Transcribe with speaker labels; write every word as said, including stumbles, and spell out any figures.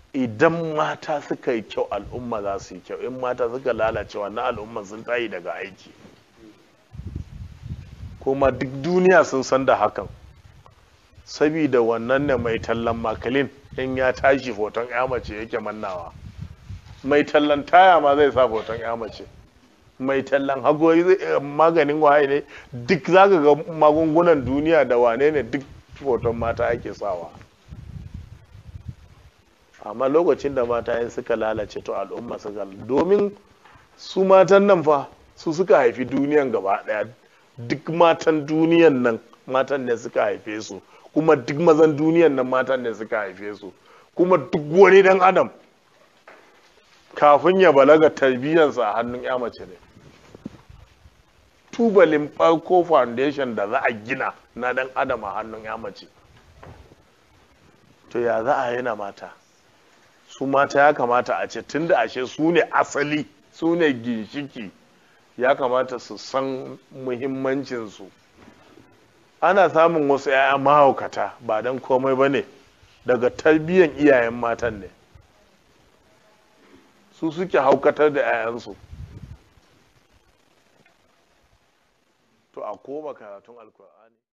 Speaker 1: idan mata suka yi kyau al'umma za su yi kyau, in mata suka lalace wannan al'umma sun tayi daga aiki. Kuma duk duniya sun san da hakan, sabida wannan ne mai tallan makalin in ya tashi hoton ya mace yake mannawa, mai tallan taya ma zai sa hoton ya mace, mai tallan hagoyi maganin waye ne duk zaka ga magungunan duniya da wane ne duk hoton mata ake sawa. Amma lokacin da mata yin suka lalace to al'umma suka, domin su matan nan fa su suka haifi duniyan gaba daya, duk matan duniyan nan matan ne suka haife su, kuma duk mazan duniyan nan matan ne suka haife su, kuma duk wani dan adam kafin ya balaga tarbiyyarsa a hannun ya mace ne. Tubalin farko foundation da za a gina na dan adam a hannun ya mace. To ya za a yana mata? Su mata ya kamata a ce tunda ashe su ne asali, su ne ginshiki, ya kamata su san muhimmancinsu. Ana samun wasu 'ya'ya mahaukata ba don komai ba ne, daga tarbiyyar iyayen matan ne, su suke haukatar da 'ya'yansu. To a koma karatun Alkur'ani.